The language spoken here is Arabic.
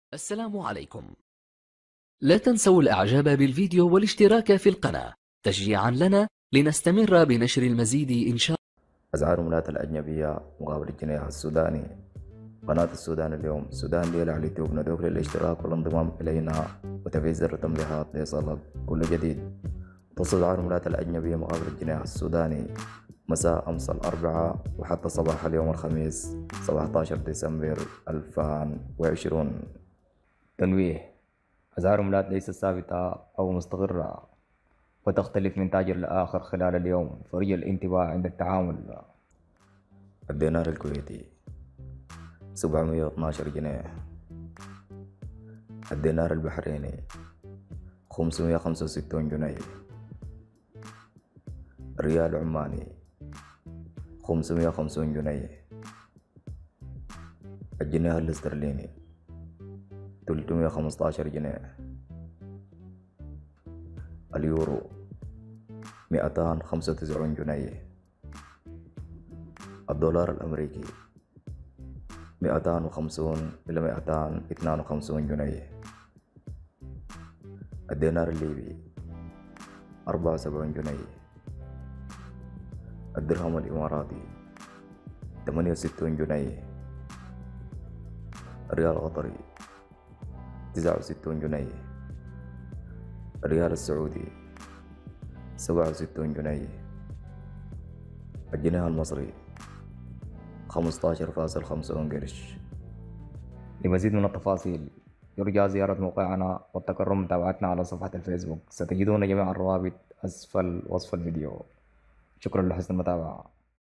السلام عليكم. لا تنسوا الإعجاب بالفيديو والاشتراك في القناة تشجيعا لنا لنستمر بنشر المزيد إن شاء الله. أسعار العملات الأجنبية مقابل الجنيه السوداني. قناة السودان اليوم السودان دي على اليوتيوب، ندعوك للاشتراك والانضمام إلينا وتفعيل زر التنبيهات ليصلك كل جديد. تصل أسعار العملات الأجنبية مقابل الجنيه السوداني مساء أمس الأربعاء وحتى صباح اليوم الخميس 17 ديسمبر 2020. تنويه: أسعار العملات ليست ثابتة أو مستقرة وتختلف من تاجر لآخر خلال اليوم، فرجى الانتباه عند التعامل. الدينار الكويتي 712 جنيه. الدينار البحريني 565 جنيه. الريال العماني 550 جنيه. الجنيه الاسترليني 315 جنيه. اليورو 295 جنيه. الدولار الأمريكي 250 إلى 252 جنيه. الدينار الليبي 74 جنيه. الدرهم الإماراتي 68 جنيه. الريال القطري 69 جنيه. الريال السعودي 67 جنيه. الجنيه المصري 15.50 قرش. لمزيد من التفاصيل يرجى زيارة موقعنا والتكرم متابعتنا على صفحة الفيسبوك، ستجدون جميع الروابط أسفل وصف الفيديو. شكرا لحسن المتابعة.